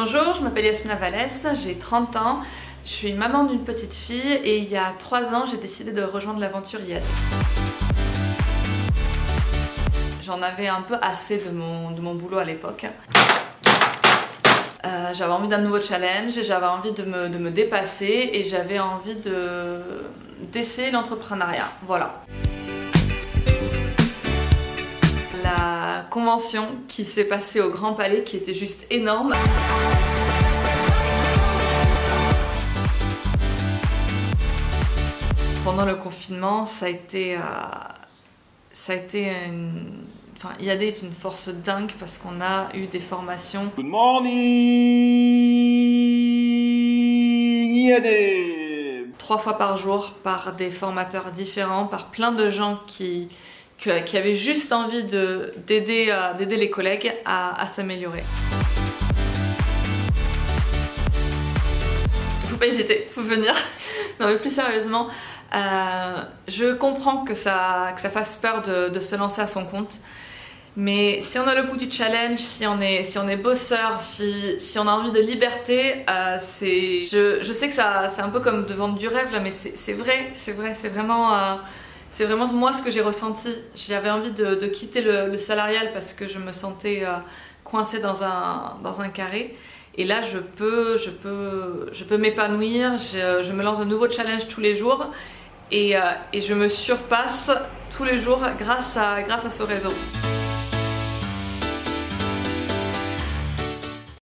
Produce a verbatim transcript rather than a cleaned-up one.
Bonjour, je m'appelle Yasmina Vallès, j'ai trente ans, je suis maman d'une petite fille et il y a trois ans j'ai décidé de rejoindre l'aventure Yad. J'en avais un peu assez de mon, de mon boulot à l'époque. Euh, j'avais envie d'un nouveau challenge, j'avais envie de me, de me dépasser et j'avais envie de, d'essayer l'entrepreneuriat, voilà. La convention qui s'est passée au Grand Palais qui était juste énorme. Pendant le confinement, ça a été, euh, ça a été une... Enfin, Yad est une force dingue parce qu'on a eu des formations. Good morning, Yad. Trois fois par jour par des formateurs différents, par plein de gens qui, qui avaient juste envie d'aider euh, d'aider les collègues à, à s'améliorer. Il faut pas hésiter, il faut venir. Non mais plus sérieusement, euh, je comprends que ça, que ça fasse peur de, de se lancer à son compte. Mais si on a le goût du challenge, si on est, si on est bosseur, si, si on a envie de liberté, euh, c'est, je, je sais que ça, c'est un peu comme de vendre du rêve là, mais c'est vrai, c'est vrai, c'est vraiment, euh, c'est vraiment moi ce que j'ai ressenti. J'avais envie de, de quitter le, le salarial parce que je me sentais euh, coincée dans un, dans un carré. Et là, je peux, je peux, je peux m'épanouir. Je, je me lance de nouveaux challenges tous les jours et, euh, et je me surpasse tous les jours grâce à, grâce à ce réseau.